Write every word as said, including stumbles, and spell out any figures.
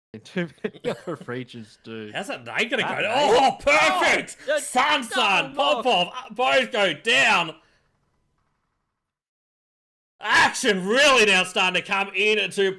Too many other regions do. How's that they gonna That go? mate. Oh, perfect! Oh, Sun Sun, double Popov, both go down. Action really now starting to come into